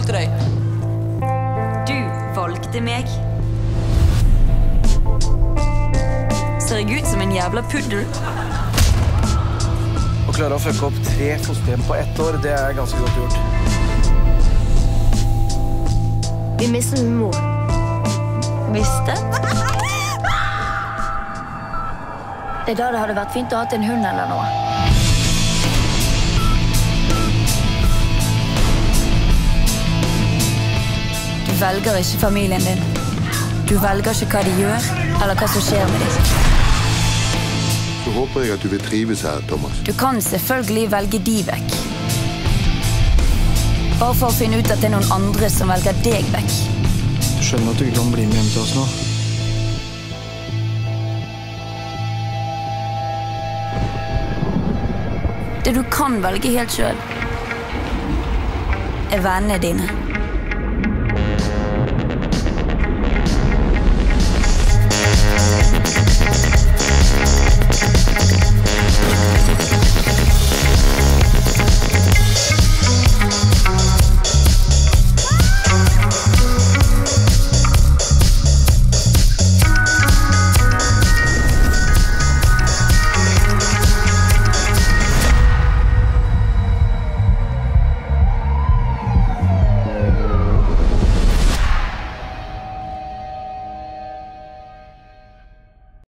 valgte deg? Du valgte meg. Ser jeg ut som en jævla puddel? Å klare å fucke opp 3 fosterhjem på 1 år, det er ganske godt gjort. Vi mistet min mor. Mistet? Det er da det hadde vært fint å ha en hund eller noe. Du velger ikke familien din. Du velger ikke hva de gjør, eller hva som skjer med dem. Så håper jeg at du vil trives her, Thomas. Du kan selvfølgelig velge de vekk. Bare for å finne ut at det er noen andre som velger deg vekk. Du skjønner at du ikke kan bli med hjem til oss nå. Det du kan velge helt selv, er vennene dine.